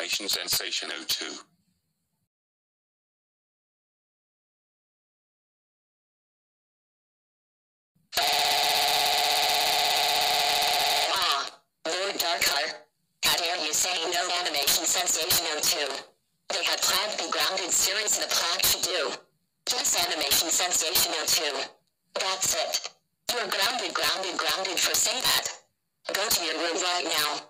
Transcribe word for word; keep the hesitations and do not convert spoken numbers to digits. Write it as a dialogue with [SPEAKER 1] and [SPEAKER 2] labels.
[SPEAKER 1] Animationsensation oh two.
[SPEAKER 2] Ah, Lord Darkar. How dare you say no Animationsensation oh two? They had planned the grounded series the plan should do. Yes, Animationsensation oh two. That's it. You're grounded, grounded, grounded for say that. Go to your room right now.